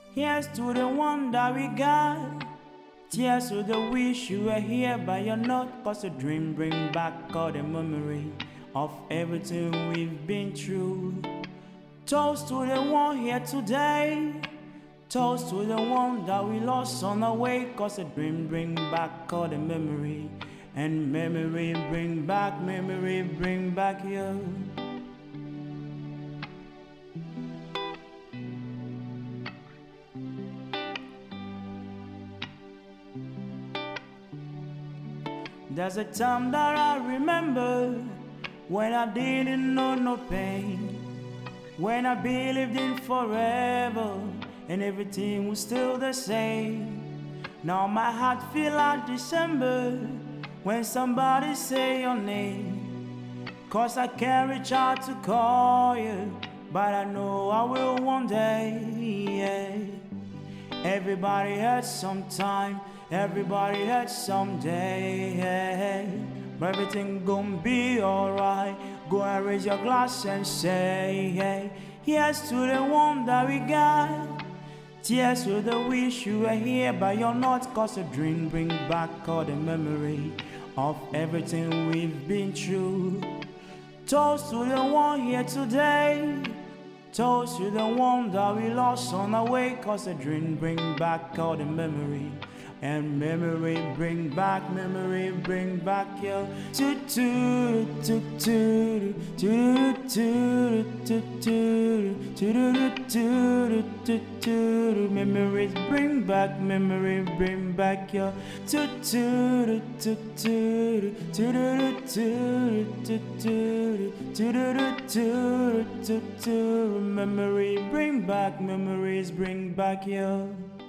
Here's to the one that we got. Tears to the wish you were here, but you're not. Cause a dream bring back all the memory of everything we've been through. Toast to the one here today. Toast to the one that we lost on our way. Cause a dream bring back all the memory. And memory bring back you. There's a time that I remember when I didn't know no pain, when I believed in forever and everything was still the same. Now my heart feel like December when somebody say your name. Cause I can't reach out to call you, but I know I will one day, yeah. Everybody hurts sometime, everybody hurts someday, yeah. But everything gon' be alright. Go and raise your glass and say, hey, here's to the one that we got. Tears to the wish you were here, but you're not. Cause a dream bring back all the memory of everything we've been through. Toast to the one here today. Toast to the one that we lost on our way. Cause a dream bring back all the memory. And memory bring back your memories bring back your memories bring back your